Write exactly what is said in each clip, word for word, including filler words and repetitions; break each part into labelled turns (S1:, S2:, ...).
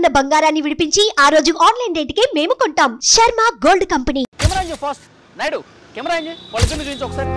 S1: ఉన్న బంగారాన్ని విడిపించి ఆ రోజు ఆన్లైన్ రేటుకే మేము కొంటాం. Sharma gold company.
S2: కెమెరా ఇంజు ఫాస్ట్ నాయుడు కెమెరా ఇంజు వాళ్ళిద్దరిని చూపించు ఒకసారి.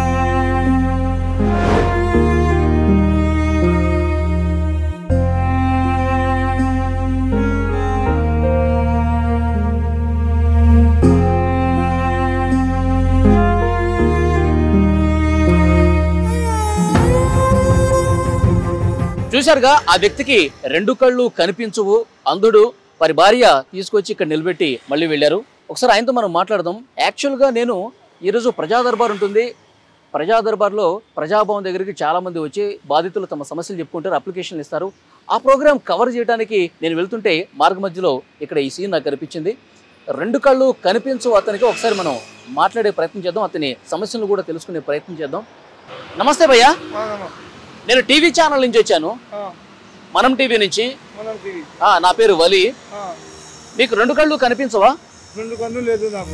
S2: చూశారుగా, ఆ వ్యక్తికి రెండు కళ్ళు కనిపించవు, అంధుడు. వారి భార్య తీసుకొచ్చి ఇక్కడ నిలబెట్టి మళ్ళీ వెళ్ళారు. ఒకసారి ఆయనతో మనం మాట్లాడదాం. యాక్చువల్గా నేను ఈరోజు ప్రజా దర్బార్ ఉంటుంది. ప్రజా దర్బార్లో ప్రజాభవన్ దగ్గరికి చాలామంది వచ్చి బాధితులు తమ సమస్యలు చెప్పుకుంటారు, అప్లికేషన్లు ఇస్తారు. ఆ ప్రోగ్రామ్ కవర్ చేయడానికి నేను వెళ్తుంటే మార్గ మధ్యలో ఇక్కడ ఈ సీన్ నాకు కనిపించింది. రెండు కళ్ళు కనిపించవు అతనికి. ఒకసారి మనం మాట్లాడే ప్రయత్నం చేద్దాం, అతని సమస్యలను కూడా తెలుసుకునే ప్రయత్నం చేద్దాం. నమస్తే భయ్యా, నేను టీవీ ఛానల్ నుంచి వచ్చాను, మనం టీవీ నుంచి. నా పేరు వలి. మీకు రెండు కళ్ళు కనిపించవా?
S3: రెండు కళ్ళు లేదు నాకు.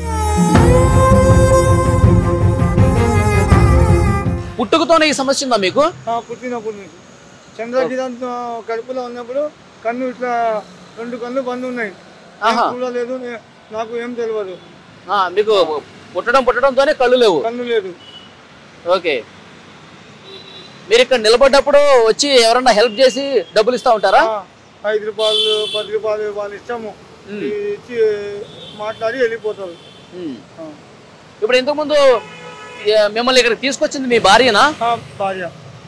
S2: పుట్టుకతోనే ఈ సమస్య ఉందా మీకు?
S3: పుట్టినప్పుడు చంద్రకిరణ్ కడుపులో ఉన్నప్పుడు కన్ను ఇట్లా రెండు కళ్ళు బంద్ ఉన్నాయి, చూడలేదు, నాకు ఏం తెలియదు.
S2: మీకు పుట్టడం పుట్టడంతోనే కళ్ళు లేవు?
S3: కన్ను లేదు.
S2: ఓకే, మీరు ఇక్కడ నిలబడ్డప్పుడు వచ్చి ఎవరన్నా హెల్ప్ చేసి డబ్బులు ఇస్తా ఉంటారా?
S3: ఐదు రూపాయలు పది రూపాయలు వాళ్ళు ఇస్తాము, ఇచ్చి మాట్లాడి వెళ్ళిపోతారు.
S2: ఇప్పుడు ఇంతకు ముందు మిమ్మల్ని ఇక్కడికి తీసుకొచ్చింది మీ భార్యనా?
S3: భార్య.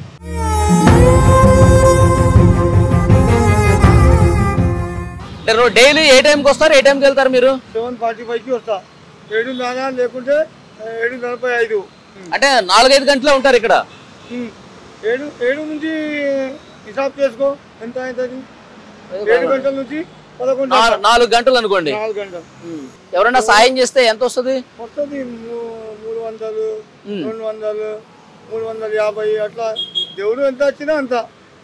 S2: డైలీ ఏ టైంకి వస్తారు, ఏ టైంకి వెళ్తారు మీరు?
S3: సెవెన్ ఫార్టీ ఫైవ్ కి వస్తా, ఏడున్నర లేకుంటే ఏడు నలభై ఐదు.
S2: అంటే నాలుగైదు గంటలే ఉంటారు ఇక్కడ?
S3: ఏడు ఏడు నుంచి హిసాబ్ చేసుకో ఎంత అవుతుంది. ఏడు గంటల నుంచి పదకొండు,
S2: నాలుగు గంటలు అనుకోండి.
S3: నాలుగు గంటలు.
S2: ఎవరైనా సాయం చేస్తే ఎంత వస్తుంది?
S3: వస్తుంది మూడు వందలు, రెండు వందలు, మూడు వందల యాభై అట్లా. దేవుడు ఎంత వచ్చినా అంత.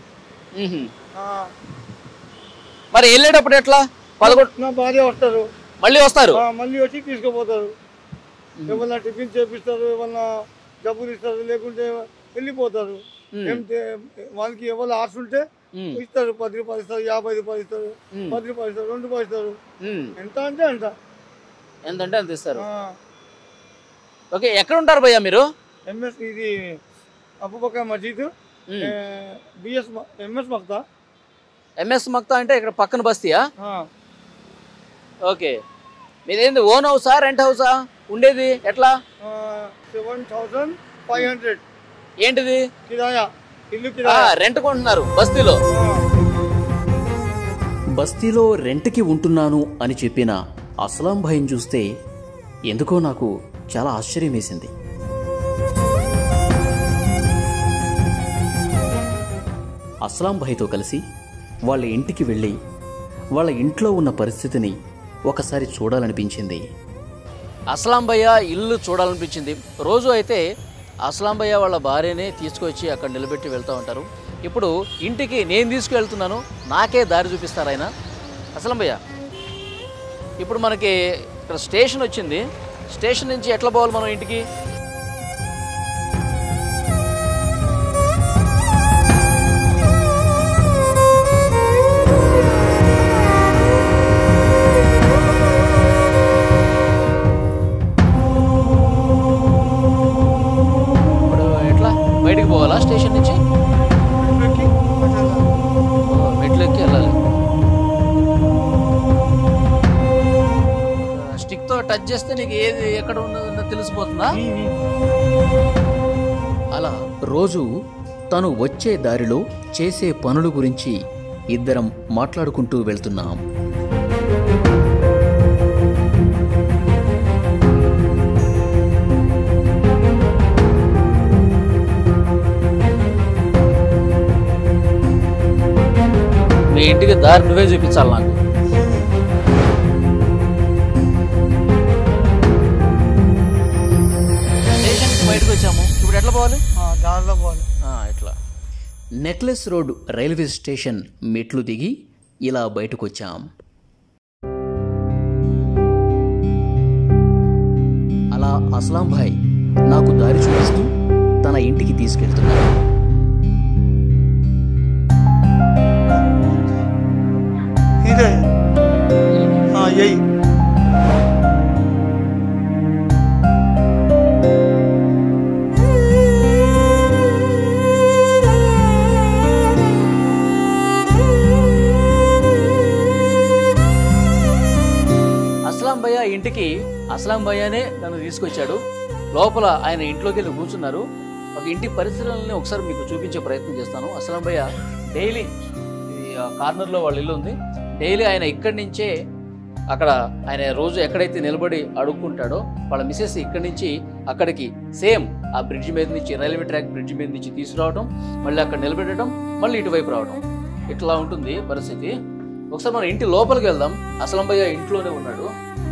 S2: మరి వెళ్ళేటప్పుడు ఎట్లా? పదకొండు
S3: నా భార్య వస్తారు,
S2: మళ్ళీ వస్తారు,
S3: మళ్ళీ వచ్చి తీసుకుపోతారు. ఏమన్నా టిఫిన్ చేపిస్తారు, ఏమన్నా డబ్బులు ఇస్తారు, లేకుంటే వెళ్ళిపోతారు. వాళ్ళకి ఎవరు ఆశ ఉంటే ఇస్తారు, పది రూపాయలు ఇస్తారు, యాభై రూపాయలు ఇస్తారు, పది రూపాయలు ఇస్తారు, రెండు రూపాయలు ఇస్తారు. ఎంత అంటే అంత,
S2: ఎంతంటే అంత ఇస్తారు. ఓకే, ఎక్కడ ఉంటారు భయ్యా మీరు?
S3: ఎంఎస్ ఇది అబూబకర్ మసీద్, BS MS Makhta.
S2: MS Makhta అంటే ఇక్కడ పక్కన బస్తీయా? ఓకే, మీదేంది ఓన్ హౌసా రెంట్ హౌసా ఉండేది? ఎట్లా?
S3: Seven thousand five hundred.
S2: ఏంటిది?
S3: కిరాయా, ఇల్లు కిరాయా,
S2: రెంట్ కొంటున్నారు బస్తీలో. బస్తీలో రెంట్కి ఉంటున్నాను అని చెప్పిన అస్లాం భాయ్ని చూస్తే ఎందుకో నాకు చాలా ఆశ్చర్యం వేసింది. అస్లాం భాయ్తో కలిసి వాళ్ళ ఇంటికి వెళ్ళి వాళ్ళ ఇంట్లో ఉన్న పరిస్థితిని ఒకసారి చూడాలనిపించింది. అస్లాం భయ్య ఇల్లు చూడాలనిపించింది. రోజు అయితే అస్లాం భయ్య వాళ్ళ భార్యనే తీసుకొచ్చి అక్కడ నిలబెట్టి వెళ్తూ ఉంటారు. ఇప్పుడు ఇంటికి నేను తీసుకువెళ్తున్నాను, నాకే దారి చూపిస్తారు ఆయన. అస్లాం భయ్య, ఇప్పుడు మనకి ఇక్కడ స్టేషన్ వచ్చింది, స్టేషన్ నుంచి ఎట్లా పోవాలి మనం ఇంటికి? బయటికి పోవాలా స్టేషన్ నుంచి? మెట్లు ఎక్కి వెళ్ళాలి. స్టిక్ తో టచ్ చేస్తే నీకు ఏది ఎక్కడ ఉన్నదో తెలిసిపోతుందా? అలా రోజు తను వచ్చే దారిలో చేసే పనుల గురించి ఇద్దరం మాట్లాడుకుంటూ వెళ్తున్నాం. మీ ఇంటికి దారి నువ్వే చూపించాలి నాకు. స్టేషన్కి బయటకు వచ్చాము, ఇప్పుడు ఎట్లా పోవాలి?
S3: దారిలో పోవాలి.
S2: ఎట్లా? నెక్లెస్ రోడ్ రైల్వే స్టేషన్ మెట్లు దిగి ఇలా బయటకు వచ్చాం. అలా అస్లాం భాయ్ నాకు దారి చూపిస్తూ తన ఇంటికి తీసుకెళ్తున్నాడు.
S3: ఇదే ఎయి
S2: అస్లాం భయ్య ఇంటికి అస్లాం భయ్యనే నన్ను తీసుకొచ్చాడు. లోపల ఆయన ఇంట్లోకి వెళ్ళి కూర్చున్నారు. ఒక ఇంటి పరిసరాలని ఒకసారి మీకు చూపించే ప్రయత్నం చేస్తాను. అస్లాం భయ్య డైలీ కార్నర్లో వాళ్ళ ఇల్లు ఉంది. డైలీ ఆయన ఇక్కడి నుంచే అక్కడ ఆయన రోజు ఎక్కడైతే నిలబడి అడుక్కుంటాడో వాళ్ళ మిసెస్ ఇక్కడి నుంచి అక్కడికి సేమ్ ఆ బ్రిడ్జ్ మీద నుంచి రైల్వే ట్రాక్ బ్రిడ్జ్ మీద నుంచి తీసుకురావడం, మళ్ళీ అక్కడ నిలబెట్టడం, మళ్ళీ ఇటువైపు రావడం, ఇట్లా ఉంటుంది పరిస్థితి. ఒకసారి మనం ఇంటి లోపలికి వెళ్దాం. అస్లాం భయ్య ఇంట్లోనే ఉన్నాడు.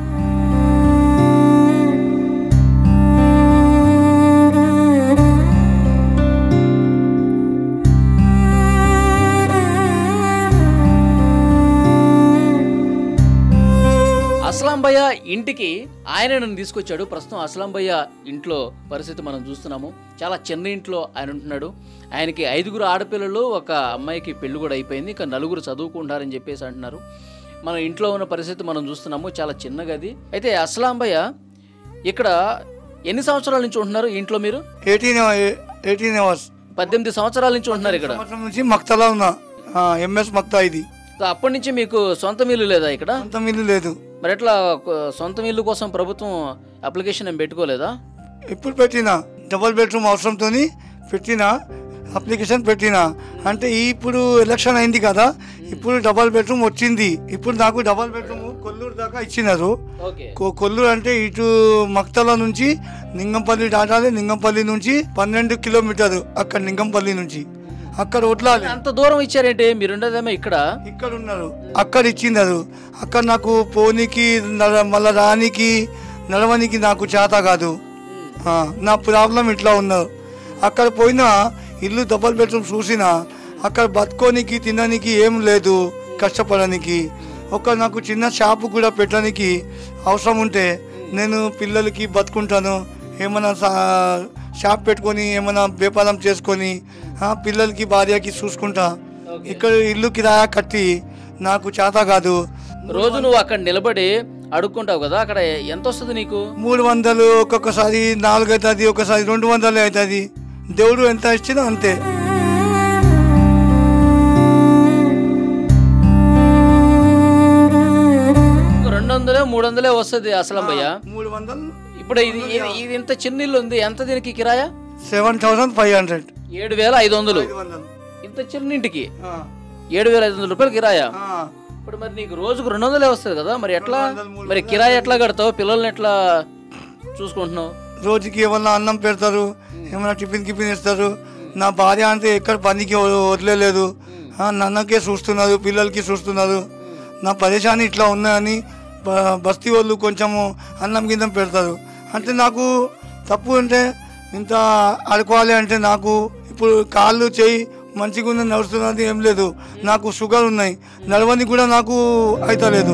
S2: అస్లాం భయ్య ఇంటికి ఆయన నన్ను తీసుకొచ్చాడు. ప్రస్తుతం అస్లాం భయ్య ఇంట్లో పరిస్థితి మనం చూస్తున్నాము. చాలా చిన్న ఇంట్లో ఆయన ఉంటున్నాడు. ఆయనకి ఐదుగురు ఆడపిల్లలు, ఒక అమ్మాయికి పెళ్లి కూడా అయిపోయింది, ఇంకా నలుగురు చదువుకుంటారని చెప్పేసి అంటున్నారు. మన ఇంట్లో ఉన్న పరిస్థితి మనం చూస్తున్నాము. చాలా చిన్న గది. అయితే అస్లాం భయ్య ఇక్కడ ఎన్ని సంవత్సరాల నుంచి ఉంటున్నారు ఇంట్లో మీరు?
S3: ఎయిటీన్ ఎయిటీన్ అవర్స్
S2: పద్దెనిమిది సంవత్సరాల నుంచి ఉంటున్నారు ఇక్కడ.
S3: నుంచి మక్తలా ఉన్నా, ఎంఎస్ మక్తా. ఇది
S2: అప్పటి నుంచి మీకు సొంత ఇల్లు లేదా ఇక్కడ?
S3: సొంత ఇల్లు లేదు.
S2: మరి ఎట్లా సొంత ఇల్లు కోసం ప్రభుత్వం అప్లికేషన్ ఏం పెట్టుకోలేదా?
S3: ఇప్పుడు పెట్టినా, డబల్ బెడ్రూమ్ అవసరంతో పెట్టినా, అప్లికేషన్ పెట్టినా. అంటే ఇప్పుడు ఎలక్షన్ అయింది కదా, ఇప్పుడు డబల్ బెడ్రూమ్ వచ్చింది. ఇప్పుడు నాకు డబల్ బెడ్రూమ్ కొల్లూరు దాకా ఇచ్చినారు. కొల్లూరు అంటే ఇటు మక్తల నుంచి నింగంపల్లి దాటాలి. నింగంపల్లి నుంచి పన్నెండు కిలోమీటర్లు అక్కడ నింగంపల్లి నుంచి అక్కడ వడ్లాలి.
S2: అంత దూరం ఇచ్చారేంటి? మీరు ఉండదేమో ఇక్కడ
S3: ఇక్కడ ఉన్నారు, అక్కడ ఇచ్చినారు. అక్కడ నాకు పోనీకి మళ్ళా రానికి నడవనికి నాకు చేత కాదు. నా ప్రాబ్లం ఇట్లా ఉన్నారు. అక్కడ పోయినా ఇల్లు డబల్ బెడ్రూమ్ చూసినా అక్కడ బతుకోనికి తినడానికి ఏం లేదు, కష్టపడడానికి. ఒక నాకు చిన్న షాపు కూడా పెట్టడానికి అవసరం ఉంటే నేను పిల్లలకి బతుకుంటాను. ఏమైనా షాప్ పెట్టుకొని ఏమైనా వ్యాపారం చేసుకొని పిల్లలకి భార్యకి చూసుకుంటా. ఇక్కడ ఇల్లు కిరాయా కట్టి నాకు చేత కాదు.
S2: రోజు నువ్వు అక్కడ నిలబడి అడుక్కుంటావు కదా, అక్కడ ఎంత వస్తుంది నీకు?
S3: మూడు వందలు ఒక్కొక్కసారి నాలుగు అవుతుంది, ఒకసారి రెండు వందలు అవుతుంది. దేవుడు ఎంత ఇచ్చినా అంతే.
S2: రెండు వందలే మూడు వందలే వస్తుంది అస్లాం భయ్య.
S3: మూడు వందలు.
S2: ఇప్పుడు ఇది ఇది ఇంత చిన్న ఇల్లు ఉంది, ఎంత దీనికి కిరాయా?
S3: సెవెన్ థౌసండ్ ఫైవ్ హండ్రెడ్
S2: ఏడు వేల ఐదు వందలు ఇంత చిన్న ఇంటికి ఏడు వేల ఐదు వందల రూపాయలు కిరాయా. ఇప్పుడు మరి నీకు రోజుకు రెండు వందలే వస్తుంది కదా, మరి ఎట్లా? మరి కిరాయి ఎట్లా కడతావు? పిల్లల్ని ఎట్లా చూసుకుంటున్నావు?
S3: రోజుకి ఏమన్నా అన్నం పెడతారు, ఏమన్నా టిఫిన్ కిఫిన్ ఇస్తారు. నా భార్య అంటే ఎక్కడ పనికి వదిలేదు, నన్నకే చూస్తున్నారు, పిల్లలకి చూస్తున్నారు. నా పరేషాని ఇట్లా ఉన్నాయని బస్తీ వాళ్ళు కొంచెము అన్నం కింద పెడతారు. అంటే నాకు తప్పు అంటే ఇంత అడుకోవాలి అంటే నాకు ఇప్పుడు కాళ్ళు చేయి మంచిగా ఉన్న నడుస్తున్నది ఏం లేదు. నాకు షుగర్ ఉన్నాయి, నడవని కూడా నాకు అవుతలేదు.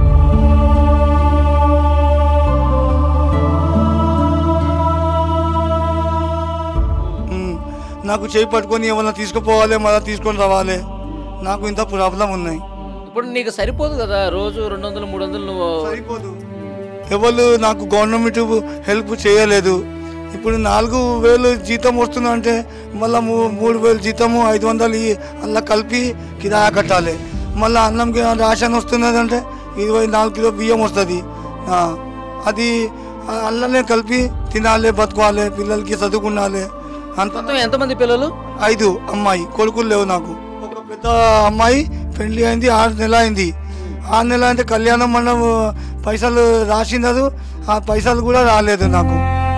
S3: నాకు చేయి పట్టుకొని ఏమన్నా తీసుకుపోవాలి, మళ్ళీ తీసుకొని రావాలి. నాకు ఇంత ప్రాబ్లం ఉన్నాయి.
S2: ఇప్పుడు నీకు సరిపోదు కదా, రోజు రెండు వందలు మూడు వందలు నువ్వు
S3: సరిపోదు. ఎవరు నాకు గవర్నమెంట్ హెల్ప్ చేయలేదు. ఇప్పుడు నాలుగు వేలు జీతం వస్తున్నా అంటే మళ్ళీ మూడు వేలు జీతము ఐదు వందలు అలా కలిపి కిరాయా కట్టాలి. మళ్ళీ అన్నం రేషన్ వస్తున్నది అంటే ఇరవై నాలుగు కిలో బియ్యం వస్తుంది. అది అల్లనే కలిపి తినాలి, బతుకోవాలి, పిల్లలకి చదువుకున్నాలి.
S2: అంత ఎంతమంది పిల్లలు?
S3: ఐదు. అమ్మాయి కొడుకులు లేవు నాకు. ఒక పెద్ద అమ్మాయి పెళ్లి అయింది, ఆరు నెల అయింది. ఆరు నెల అంటే కళ్యాణం మండపం పైసలు రాసినారు, ఆ పైసలు కూడా రాలేదు నాకు.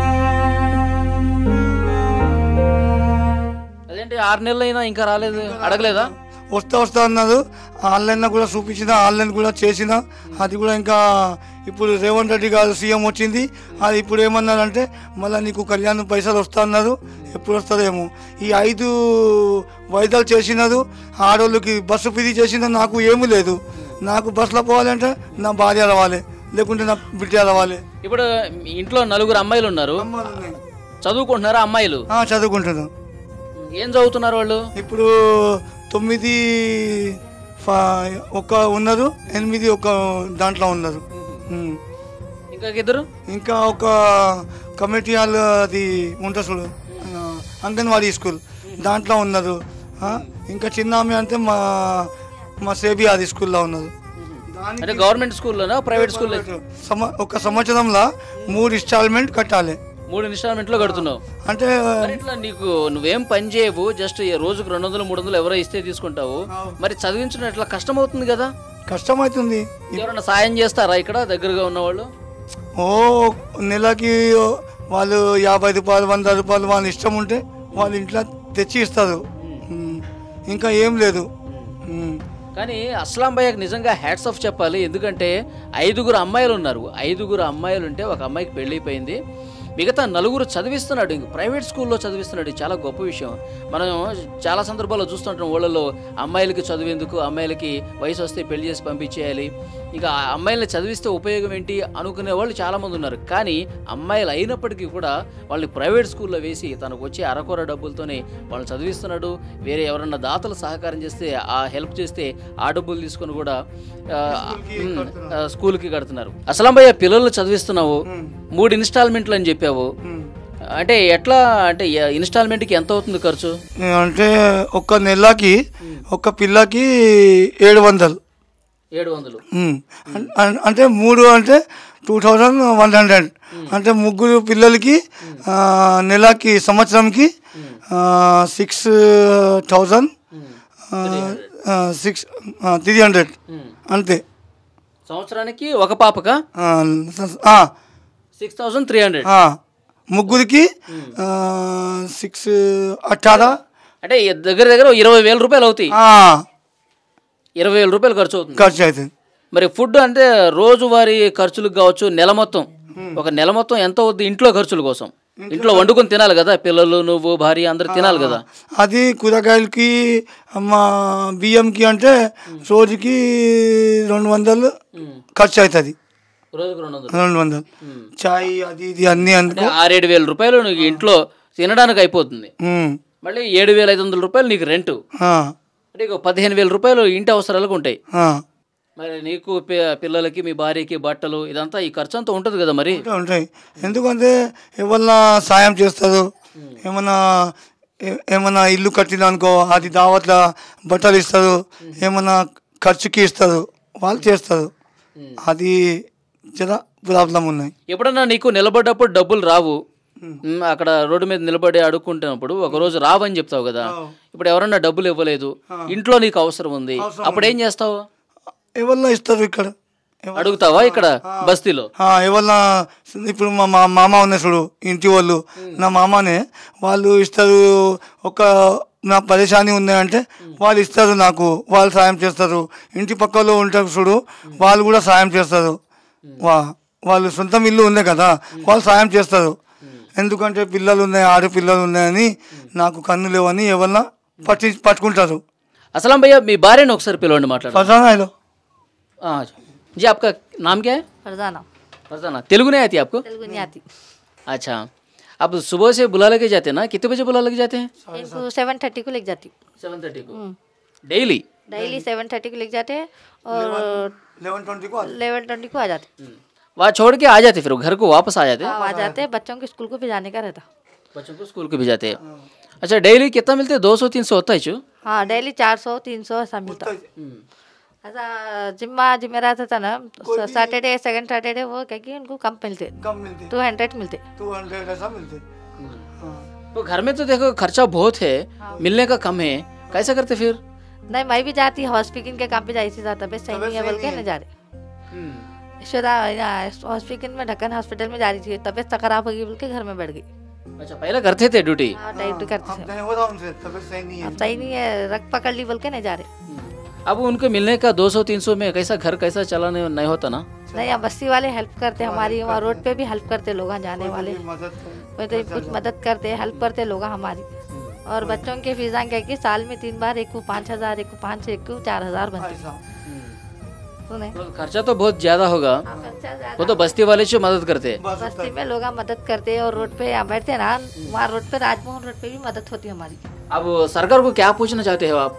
S2: అదేంటి ఆరు నెలలు అయినా ఇంకా రాలేదు? అడగలేదా?
S3: వస్తా వస్తా అన్నారు. ఆన్లైన్లో కూడా చూపించిన, ఆన్లైన్ కూడా చేసిన. అది కూడా ఇంకా ఇప్పుడు రేవంత్ రెడ్డి గారు సీఎం వచ్చింది, అది ఇప్పుడు ఏమన్నారంటే మళ్ళీ నీకు కళ్యాణం పైసలు వస్తా అన్నారు. ఎప్పుడు వస్తుందేమో. ఈ ఐదు వైద్యాలు చేసినారు. ఆడోళ్ళకి బస్సు ఫిరీ చేసిన, నాకు ఏమీ లేదు. నాకు బస్సులో పోవాలంటే నా భార్య రావాలి, లేకుంటే నా బిడ్డ రావాలి.
S2: ఇప్పుడు ఇంట్లో నలుగురు అమ్మాయిలు ఉన్నారు, చదువుకుంటున్నారా? అమ్మాయిలు
S3: చదువుకుంటున్నారు.
S2: ఏం చదువుతున్నారు వాళ్ళు?
S3: ఇప్పుడు తొమ్మిది ఫ- ఒక ఉన్నారు, ఎనిమిది ఒక దాంట్లో ఉన్నారు. ఉమ్.
S2: ఇంకా ఇద్దరు
S3: ఇంకా ఒక కమిటీ హాల్ అది ఉంటుంది చూడు, ఆ, అంగన్వాడీ స్కూల్ దాంట్లో ఉన్నారు. ఆ, ఇంకా చిన్న ఆమె అంటే మా మా సేబీ అది స్కూల్లో ఉన్నారు.
S2: అంటే గవర్నమెంట్ స్కూల్లోనా ప్రైవేట్ స్కూల్లో?
S3: సమ- ఒక సంవత్సరంలో మూడు ఇన్స్టాల్మెంట్ కట్టాలి.
S2: మూడు ఇన్స్టాల్మెంట్లో కడుతున్నావు
S3: అంటే
S2: మరి ఇట్లా నీకు నువ్వేం పని చేయవు, జస్ట్ ఈ రోజుకు రెండు వందలు మూడు వందలు ఎవరో ఇస్తే తీసుకుంటావు. మరి చదివించడం ఇట్లా కష్టం అవుతుంది కదా.
S3: కష్టమవుతుంది.
S2: ఎవరైనా సాయం చేస్తారా ఇక్కడ దగ్గరగా ఉన్నవాళ్ళు?
S3: ఓ నెలకి వాళ్ళు యాభై రూపాయలు వంద రూపాయలు వాళ్ళ ఇష్టం ఉంటే వాళ్ళు ఇంట్లో తెచ్చి ఇస్తారు. ఉమ్. ఇంకా ఏం లేదు. ఉమ్.
S2: కానీ అస్లాం భయ్యకు నిజంగా హ్యాట్స్ ఆఫ్ చెప్పాలి. ఎందుకంటే ఐదుగురు అమ్మాయిలు ఉన్నారు. ఐదుగురు అమ్మాయిలు ఉంటే ఒక అమ్మాయికి పెళ్ళి అయిపోయింది, మిగతా నలుగురు చదివిస్తున్నాడు. ఇంక ప్రైవేట్ స్కూల్లో చదివిస్తున్నాడు. ఇది చాలా గొప్ప విషయం. మనం చాలా సందర్భాల్లో చూస్తుంటాం ఊళ్ళలో అమ్మాయిలకి చదివేందుకు, అమ్మాయిలకి వయసు వస్తే పెళ్లి చేసి పంపించేయాలి, ఇంకా ఆ అమ్మాయిల్ని చదివిస్తే ఉపయోగం ఏంటి అనుకునే వాళ్ళు చాలామంది ఉన్నారు. కానీ అమ్మాయిలు అయినప్పటికీ కూడా వాళ్ళని ప్రైవేట్ స్కూల్లో వేసి తనకు వచ్చే అరకొర డబ్బులతోనే వాళ్ళని చదివిస్తున్నాడు. వేరే ఎవరన్నా దాతలు సహకారం చేస్తే ఆ హెల్ప్ చేస్తే ఆ డబ్బులు తీసుకొని కూడా ఆ, ఉమ్, ఆ, స్కూల్కి కడుతున్నారు. అస్లాం భయ్య పిల్లలు చదివిస్తున్నావు, మూడు ఇన్స్టాల్మెంట్లు అని చెప్పావు. అంటే ఎట్లా, అంటే ఇన్స్టాల్మెంట్కి ఎంత అవుతుంది ఖర్చు?
S3: అంటే ఒక నెలకి ఒక పిల్లకి ఏడు వందలు
S2: ఏడు వందలు
S3: ఉమ్. అం- అంటే మూడు అంటే టూ థౌజండ్ వన్ హండ్రెడ్ అంటే ముగ్గురు పిల్లలకి ఆ, నెలకి సంవత్సరంకి six thousand six three hundred అంతే.
S2: సంవత్సరానికి ఒక పాపకా
S3: ఆ, ఆ,
S2: సిక్స్ థౌసండ్ త్రీ హండ్రెడ్
S3: ఆ, ముగ్గురికి సిక్స్ అట్టారా
S2: అంటే దగ్గర దగ్గర ఇరవై వేల రూపాయలు అవుతాయి.
S3: ఆ,
S2: ఇరవై వేల రూపాయలు ఖర్చు అవుతుంది.
S3: ఖర్చు అవుతుంది.
S2: మరి ఫుడ్ అంటే రోజువారీ ఖర్చులకు కావచ్చు, నెల మొత్తం ఒక నెల మొత్తం ఎంత అవుద్ది ఇంట్లో ఖర్చుల కోసం? ఇంట్లో వండుకొని తినాలి కదా, పిల్లలు నువ్వు భార్య అందరు తినాలి కదా.
S3: అది కూరగాయలకి మా బియ్యంకి అంటే రోజుకి రెండు వందలు ఖర్చు అవుతుంది.
S2: రోజుకు రెండు వందలు
S3: రెండు వందలు చాయ్ అది ఇది అన్నీ అనుకో
S2: ఆరేడు వేల రూపాయలు నీకు ఇంట్లో తినడానికి అయిపోతుంది.
S3: ఉమ్.
S2: మళ్ళీ ఏడు వేల ఐదు వందల రూపాయలు నీకు రెంటు,
S3: ఆ,
S2: అంటే ఇక పదిహేను వేల రూపాయలు ఇంటి అవసరాలకు ఉంటాయి.
S3: ఆ.
S2: మరి నీకు పి- పిల్లలకి మీ భార్యకి బట్టలు ఇదంతా ఈ ఖర్చు అంతా ఉంటుంది కదా మరి.
S3: ఉంటాయి, ఉంటాయి. ఎందుకంటే ఏమన్నా సాయం చేస్తారు, ఏమన్నా ఏ- ఏమన్నా ఇల్లు కట్టిన అనుకో అది దావట్ల బట్టలు ఇస్తారు, ఏమన్నా ఖర్చుకి ఇస్తారు, వాళ్ళు చేస్తారు. అది చాలా ప్రాబ్లం ఉన్నాయి.
S2: ఎప్పుడన్నా నీకు నిలబడ్డప్పుడు డబ్బులు రావు, మ్, అక్కడ రోడ్డు మీద నిలబడి అడుక్కుంటున్నప్పుడు ఒకరోజు రావని చెప్తావు కదా. ఇప్పుడు ఎవరన్నా డబ్బులు ఇవ్వలేదు, ఇంట్లో నీకు అవసరం ఉంది, అప్పుడు ఏం చేస్తావు?
S3: ఎవరన్నా ఇస్తారు ఇక్కడ
S2: అడుగుతావా ఇక్కడ బస్తీలో?
S3: ఆ, ఎవరన్నా ఇప్పుడు మా మా మామ ఉన్న చూడు ఇంటి వాళ్ళు, నా మామనే వాళ్ళు ఇస్తారు. ఒక నా పరేషాని ఉన్నాయంటే వాళ్ళు ఇస్తారు నాకు, వాళ్ళు సాయం చేస్తారు. ఇంటి పక్కలో ఉంటారు చూడు వాళ్ళు కూడా సాయం చేస్తారు. వా వాళ్ళు సొంతం ఇల్లు ఉంది కదా, వాళ్ళు సాయం చేస్తారు. ఎందుకంటే పిల్లలు ఉన్నాయి, ఆడపిల్లలు ఉన్నాయని నాకు కన్ను లేవని ఎవరన్నా పట్టి పట్టుకుంటారు.
S2: అస్లాం భయ్య మీ భార్యను ఒకసారి పిలవండి మాట్లాడు.
S3: ఫసానాలో
S2: जी आपका नाम क्या है?
S4: फरजाना।
S2: फरजाना। तेलुगु नहीं आती आपको?
S4: तेलुगु नहीं आती।
S2: अच्छा, अब सुबह से बुला लेके जाते हैं ना, कितने बजे बुला लेके जाते हैं?
S4: इनको सेवन थर्टी को लेके जाती।
S2: सेवन थर्टी को डेली?
S4: डेली सेवन थर्टी को लेके जाते हैं और
S3: इलेवन ट्वेंटी को
S4: इलेवन ट्वेंटी को आ जाते।
S2: वहाँ छोड़ के आ जाते, फिर घर को वापस आ जाते?
S4: हाँ, आ जाते हैं। बच्चों को स्कूल को भी जाने का रहता।
S2: बच्चों को स्कूल को भी जाते हैं। अच्छा, डेली कितना मिलते हैं? दो सौ तीन सौ होता है चू?
S4: हाँ, डेली चार सौ तीन सौ ऐसा मिलता। ऐसा जिम्मा जिम्मेदार था ना, सैटरडे सेकंड सैटरडे वो क्या कि उनको कम मिलते,
S3: कम मिलते,
S4: टू हंड्रेड मिलते।
S3: टू हंड्रेड ऐसा मिलते।
S2: तो घर में तो देखो खर्चा बहुत है, मिलने का कम है, कैसा करते फिर?
S4: नहीं, मैं भी जाती हॉस्पिटल के काम पे जाती थी, तबियत सही नहीं है बोल के नहीं जा रहे। यशोदा हॉस्पिटल में ढक्कन हॉस्पिटल में जा रही थी, तबियत खराब होगी बोल के घर में बैठ गई।
S2: अच्छा, पहले करते थे ड्यूटी?
S4: हाँ, ड्यूटी करते थे।
S3: नहीं हो रहा उनसे, तबीयत सही नहीं है।
S4: अब सही नहीं है, रख पकड़ ली बोल के नहीं जा रहे।
S2: अब उनको मिलने का दो सौ तीन सौ में कैसा घर कैसा चलाने नहीं होता ना?
S4: नहीं, अब बस्ती वाले हेल्प करते हमारी, वहाँ रोड पे भी हेल्प करते लोग जाने वाले, कोई तो कुछ मदद करते, हेल्प करते लोग हमारी। और बच्चों के फीसा क्या कि साल में तीन बार, एक को पाँच हजार एक को पाँच एक को चार हजार बनते। सुने
S2: तो खर्चा तो बहुत ज्यादा होगा, वो तो बस्ती वाले से मदद करते हैं।
S4: बस्ती में लोग मदद करते और रोड पे यहाँ बैठते ना, वहाँ रोड पे राजमोहन रोड पे भी मदद होती है हमारी।
S2: अब सरकार को क्या पूछना चाहते हो आप?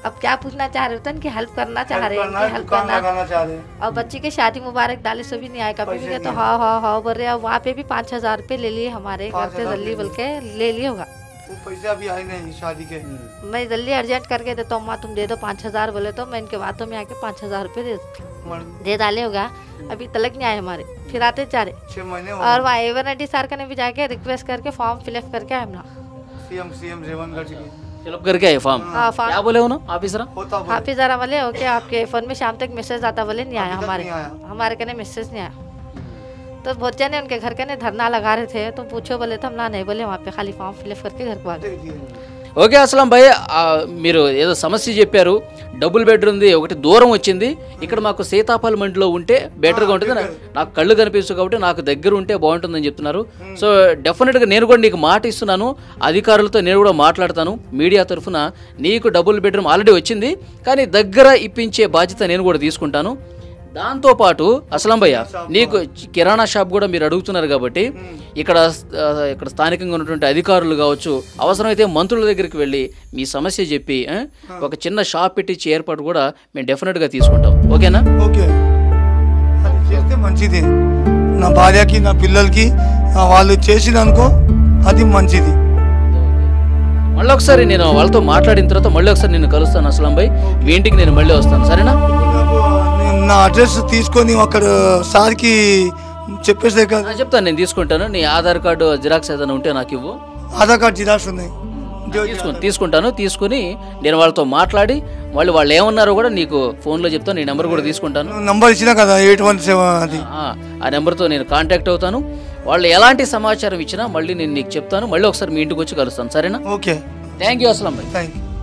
S4: अब क्या पूछना चाह रहे होते कि हेल्प करना चाह रहे हैं, हेल्प
S3: दुकान
S4: करना।
S3: लगाना चाह रहे हैं।
S4: और बच्ची की शादी मुबारक डाले सो भी नहीं आए, कभी भी
S3: पैसे
S4: गए तो
S3: नहीं
S4: हाँ हाँ हाँ बोल रहे हैं। वहाँ पे भी पाँच हजार रुपये ले लिए हमारे घर
S3: पाँच
S4: से
S3: हजार
S4: जल्दी
S3: ले
S4: बोल के ले लिए होगा।
S3: वो पैसे अभी आए नहीं शादी के।
S4: मैं जल्दी अर्जेंट करके देता हूँ, माँ तुम दे दो पाँच हजार बोले तो मैं इनके बातों में आके पाँच हजार रुपये दे दे डाले होगा। अभी तलक नहीं आए हमारे, फिर आते जा रहे।
S3: छह महीने
S4: और वहाँ एवन सर का ने भी जाके रिक्वेस्ट करके फॉर्म फिलअप करके आए हम ना।
S3: CM CM Revangarh ji
S2: fill up करके आए फॉर्म।
S4: हाँ
S2: क्या
S4: फॉर्म
S2: बोले हो ना ऑफिसर?
S3: होता बोले।
S4: हाफिज जरा बोले ओके आपके फोन में शाम तक मैसेज आता बोले नहीं आया
S3: अभी तक
S4: हमारे
S3: नहीं आया।
S4: हमारे कहने मैसेज नहीं आया। तो बहुत जने उनके घर के ने धरना लगा रहे थे, तो पूछो बोले तो हम ना नहीं बोले, वहाँ पे खाली फॉर्म फिलअप करके घर को आ गए।
S3: दे दिए।
S2: ఓకే అస్లాం భాయ్, మీరు ఏదో సమస్య చెప్పారు, డబుల్ బెడ్రూమ్ది ఒకటి దూరం వచ్చింది, ఇక్కడ మాకు సీతాఫల్ మండిలో ఉంటే బెటర్గా ఉంటుంది, నాకు కళ్ళు కనిపిస్తుంది కాబట్టి నాకు దగ్గర ఉంటే బాగుంటుందని చెప్తున్నారు. సో డెఫినెట్గా నేను కూడా నీకు మాట ఇస్తున్నాను, అధికారులతో నేను కూడా మాట్లాడతాను. మీడియా తరఫున నీకు డబుల్ బెడ్రూమ్ ఆల్రెడీ వచ్చింది, కానీ దగ్గర ఇప్పించే బాధ్యత నేను కూడా తీసుకుంటాను. దాంతోపాటు అస్లాం భయ్య, నీకు కిరాణా షాప్ కూడా మీరు అడుగుతున్నారు కాబట్టి ఇక్కడ ఇక్కడ స్థానికంగా ఉన్నటువంటి అధికారులు కావచ్చు, అవసరమైతే మంత్రుల దగ్గరికి వెళ్ళి మీ సమస్య చెప్పి ఒక చిన్న షాప్ పెట్టించి ఏర్పాటు కూడా మేము డెఫినెట్గా తీసుకుంటాం. ఓకేనా?
S3: ఓకే, అది చేస్తే మంచిది. నా భార్యకి నా పిల్లలకి వాళ్ళు చేసిననుకో అది మంచిది.
S2: మళ్ళీ ఒకసారి నేను వాళ్ళతో మాట్లాడిన తర్వాత మళ్ళీ ఒకసారి నేను కలుస్తాను అస్లాం భాయ్, మీ ఇంటికి నేను మళ్ళీ వస్తాను, సరేనా?
S3: నా అడ్రస్ తీసుకొని అక్కడ సార్కి చెప్పేస్తే కదా.
S2: చెప్తాను, నేను తీసుకుంటాను. నీ ఆధార్ కార్డు జిరాక్స్ ఏదైనా ఉంటే నాకు ఇవ్వు.
S3: ఆధార్ కార్డు జిరాక్స్ ఉన్నాయి,
S2: తీసుకుని తీసుకుంటాను. తీసుకుని నేను వాళ్ళతో మాట్లాడి వాళ్ళు వాళ్ళు ఏమన్నారో కూడా నీకు ఫోన్లో చెప్తాను. నీ నెంబర్ కూడా తీసుకుంటాను.
S3: నంబర్ ఇచ్చినా కదా ఎయిట్ వన్ సెవెన్ అది,
S2: ఆ నెంబర్తో నేను కాంటాక్ట్ అవుతాను. వాళ్ళు ఎలాంటి సమాచారం ఇచ్చినా మళ్ళీ నేను నీకు చెప్తాను. మళ్ళీ ఒకసారి మీ ఇంటికి వచ్చి కలుస్తాను, సరేనా?
S3: Okay,
S2: thank you Aslam bhai.
S3: Thank you.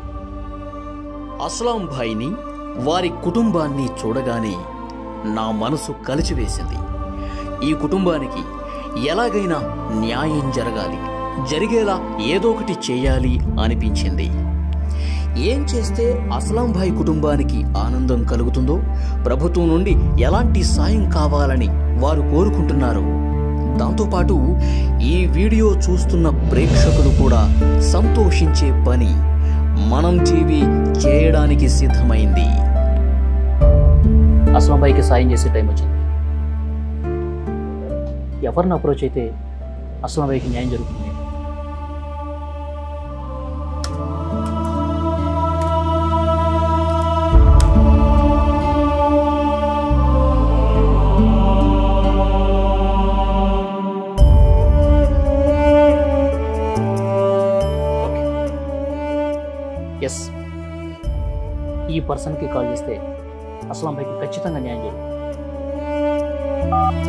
S2: Aslam భాయ్ని, వారి కుటుంబాన్ని చూడగానే నా మనసు కలిచివేసింది. ఈ కుటుంబానికి ఎలాగైనా న్యాయం జరగాలి, జరిగేలా ఏదో ఒకటి చేయాలి అనిపించింది. ఏం చేస్తే అస్లాం భాయ్ కుటుంబానికి ఆనందం కలుగుతుందో, ప్రభుత్వం నుండి ఎలాంటి సాయం కావాలని వారు కోరుకుంటున్నారు. దాంతోపాటు ఈ వీడియో చూస్తున్న ప్రేక్షకులు కూడా సంతోషించే పని మనం టీవీ చేయడానికి సిద్ధమైంది. అస్లాం భాయ్కి సాయం చేసే టైం వచ్చింది. ఎవరిని అప్రోచ్ అయితే అస్లాం భాయ్కి న్యాయం జరుగుతుంది. ఎస్, ఈ పర్సన్కి కాల్ చేస్తే అస్లాం భాయ్కి ఖచ్చితంగా న్యాయం జరుగుతుంది.